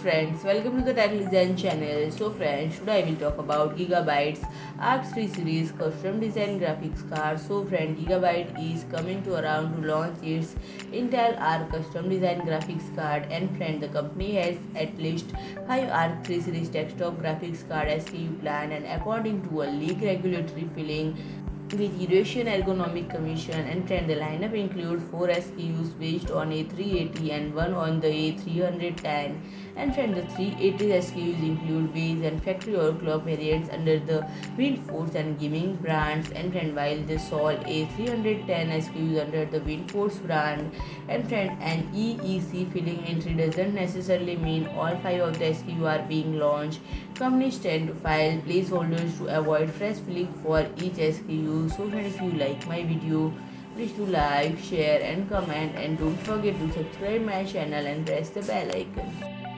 friends, welcome to the Tech Design channel. So friends, today I will talk about Gigabyte's ARC3 series custom design graphics card. So friend, Gigabyte is coming to around to launch its Intel ARC custom design graphics card, and friend, the company has at least 5 ARC3 series desktop graphics card SKU planned, and according to a leak regulatory filing with Eurasian Economic Commission, and friend, the lineup includes 4 SKUs based on A380 and 1 on the A310, and friend, the 380 SKUs include base and factory overclock variants under the WindForce and Gaming brands, and friend, while the all A310 SKUs under the WindForce brand, and friend, an EEC filling entry doesn't necessarily mean all 5 of the SKU are being launched. Companies tend to file placeholders to avoid fresh filling for each SKU. So friend, if you like my video, please do like, share and comment, and don't forget to subscribe my channel and press the bell icon.